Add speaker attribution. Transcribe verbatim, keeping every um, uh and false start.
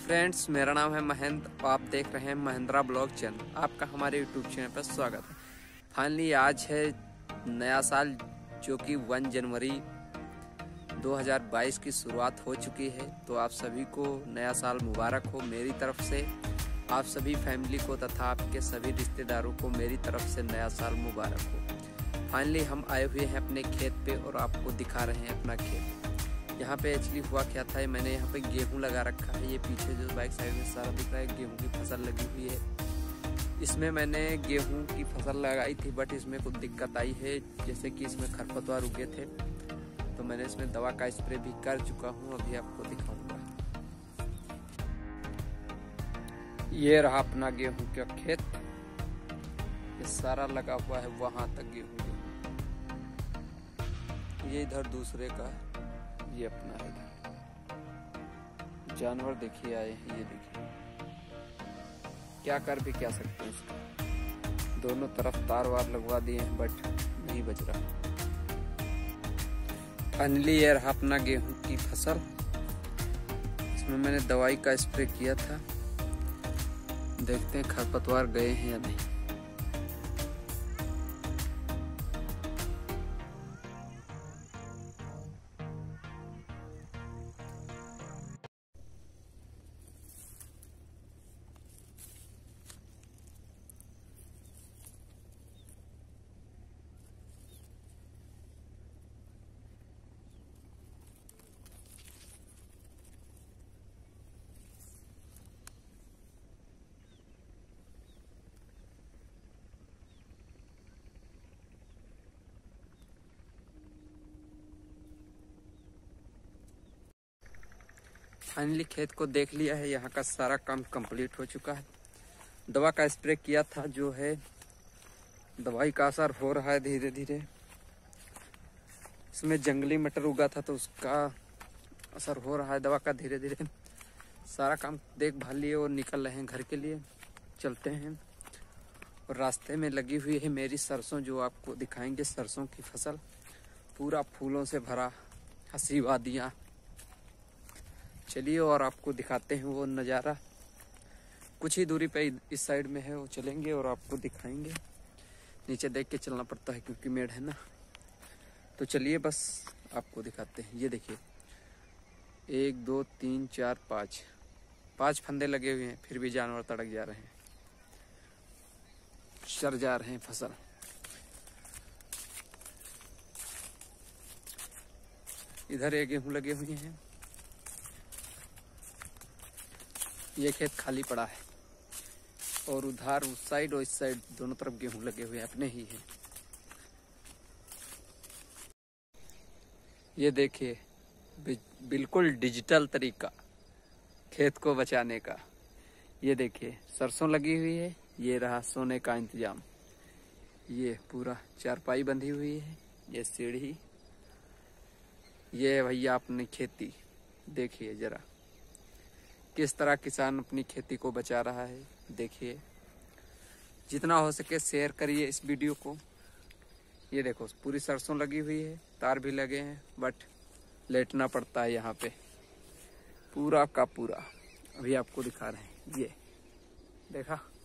Speaker 1: Friends, मेरा नाम है महेंद्र और आप देख रहे हैं महिंद्रा ब्लॉग चैनल। आपका हमारे यूट्यूब चैनल पर स्वागत है। फाइनली आज है नया साल, जो कि एक जनवरी दो हज़ार बाईस की शुरुआत हो चुकी है। तो आप सभी को नया साल मुबारक हो मेरी तरफ से। आप सभी फैमिली को तथा आपके सभी रिश्तेदारों को मेरी तरफ से नया साल मुबारक हो। फाइनली हम आए हुए हैं अपने खेत पे और आपको दिखा रहे हैं अपना खेत। यहाँ पे एक्चुअली हुआ क्या था, मैंने यहाँ पे गेहूं लगा रखा है। ये पीछे जो बैक साइड में सारा दिख रहा है, गेहूं की फसल लगी हुई है। इसमें मैंने गेहूं की फसल लगाई थी, बट इसमें कुछ दिक्कत आई है, जैसे कि इसमें खरपतवार उगे थे। तो मैंने इसमें दवा का स्प्रे भी कर चुका हूँ, अभी आपको दिखाऊंगा। ये रहा अपना गेहूं का खेत, ये सारा लगा हुआ है वहां तक गेहूं। ये इधर दूसरे का है, ये अपना है। जानवर देखिए आए हैं, ये देखिए। क्या कर भी क्या सकते हैं इसका। दोनों तरफ तार वार लगवा दिए हैं, बट नहीं बच रहा। फाइनली ये रहा अपना गेहूं की फसल। इसमें मैंने दवाई का स्प्रे किया था। देखते हैं खरपतवार गए हैं या नहीं। फाइनली खेत को देख लिया है, यहाँ का सारा काम कंप्लीट हो चुका है। दवा का स्प्रे किया था, जो है दवाई का असर हो रहा है धीरे धीरे। इसमें जंगली मटर उगा था, तो उसका असर हो रहा है दवा का धीरे धीरे। सारा काम देखभाल लिए और निकल रहे हैं घर के लिए, चलते हैं। और रास्ते में लगी हुई है मेरी सरसों, जो आपको दिखाएंगे। सरसों की फसल पूरा फूलों से भरा, हंसी वादियाँ। चलिए और आपको दिखाते हैं वो नज़ारा। कुछ ही दूरी पे इस साइड में है, वो चलेंगे और आपको दिखाएंगे। नीचे देख के चलना पड़ता है क्योंकि मेड़ है ना। तो चलिए बस आपको दिखाते हैं। ये देखिए, एक दो तीन चार पाँच पाँच फंदे लगे हुए हैं, फिर भी जानवर तड़क जा रहे हैं, चर जा रहे हैं फसल। इधर एक गेहूं लगे हुए हैं। ये खेत खाली पड़ा है और उधर उस साइड और इस साइड दोनों तरफ गेहूं लगे हुए अपने ही हैं। ये देखिए, बिल्कुल डिजिटल तरीका खेत को बचाने का। ये देखिए सरसों लगी हुई है। ये रहा सोने का इंतजाम। ये पूरा चारपाई बंधी हुई है, ये सीढ़ी। ये है भैया अपनी खेती। देखिए जरा किस तरह किसान अपनी खेती को बचा रहा है। देखिए, जितना हो सके शेयर करिए इस वीडियो को। ये देखो पूरी सरसों लगी हुई है, तार भी लगे हैं, बट लेटना पड़ता है यहाँ पे पूरा का पूरा। अभी आपको दिखा रहे हैं, ये देखा।